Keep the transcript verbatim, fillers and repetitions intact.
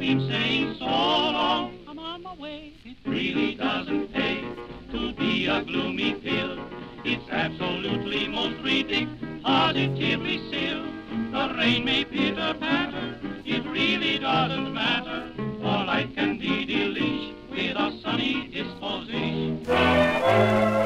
been saying so long. I'm on my way. It really doesn't pay to be a gloomy pill. It's absolutely most ridiculous, positively still. The rain may pitter-patter, it really doesn't matter. For life can be delish with a sunny disposition.